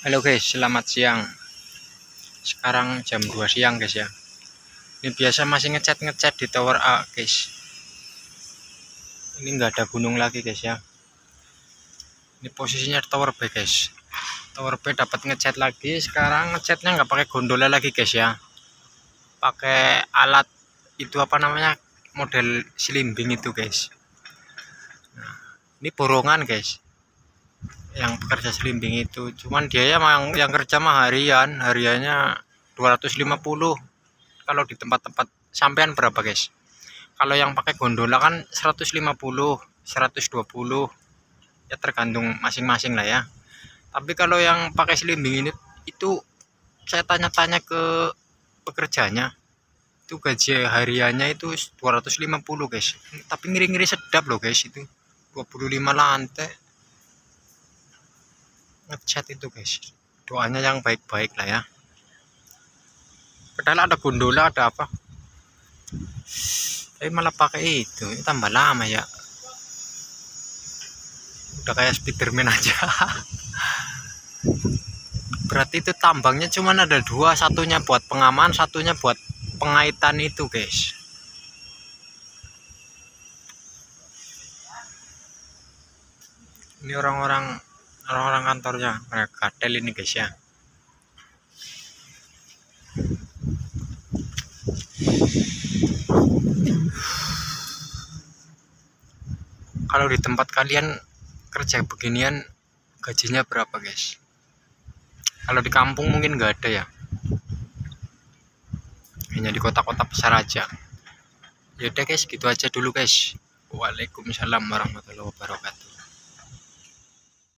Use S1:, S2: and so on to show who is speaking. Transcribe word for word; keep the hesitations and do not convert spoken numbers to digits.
S1: Halo guys, selamat siang. Sekarang jam dua siang guys ya. Ini biasa masih ngecat-ngecat di tower A guys. Ini enggak ada gunung lagi guys ya. Ini posisinya tower B guys. Tower B dapat ngecat lagi. Sekarang ngecatnya nggak pakai gondola lagi guys ya. Pakai alat itu apa namanya, model slimbing itu guys. Nah, ini borongan guys. Yang pekerja slimbing itu, cuman dia ya yang, yang kerja mah harian, hariannya dua ratus lima puluh. Kalau di tempat-tempat sampean berapa guys? Kalau yang pakai gondola kan seratus lima puluh, seratus dua puluh, ya tergantung masing-masing lah ya. Tapi kalau yang pakai slimbing ini, itu saya tanya-tanya ke pekerjanya, itu gaji hariannya itu dua ratus lima puluh guys. Tapi ngiri-ngiri sedap loh guys, itu dua puluh lima lantai ngecat itu guys. Doanya yang baik-baik lah ya. Padahal ada gondola, ada apa, tapi malah pakai itu. Ini tambah lama ya, udah kayak Spiderman aja. Berarti itu tambangnya cuman ada dua, satunya buat pengaman, satunya buat pengaitan itu guys. Ini orang-orang orang-orang kantornya, mereka kadel ini guys ya. Kalau di tempat kalian kerja beginian gajinya berapa guys? Kalau di kampung mungkin nggak ada ya, hanya di kota-kota besar aja. Yaudah guys, gitu aja dulu guys. Waalaikumsalam warahmatullahi wabarakatuh.